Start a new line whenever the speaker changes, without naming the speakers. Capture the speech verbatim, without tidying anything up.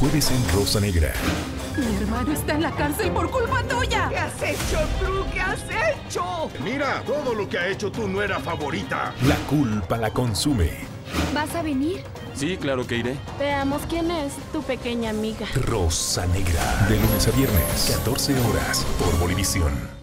jueves en Rosa Negra.
Mi hermano está en la cárcel por culpa tuya.
¿Qué has hecho, True? ¿Qué has hecho?
Mira, todo lo que ha hecho tú no era favorita.
La culpa la consume.
¿Vas a venir?
Sí, claro que iré.
Veamos quién es tu pequeña amiga.
Rosa Negra. De lunes a viernes, catorce horas, por Bolivisión.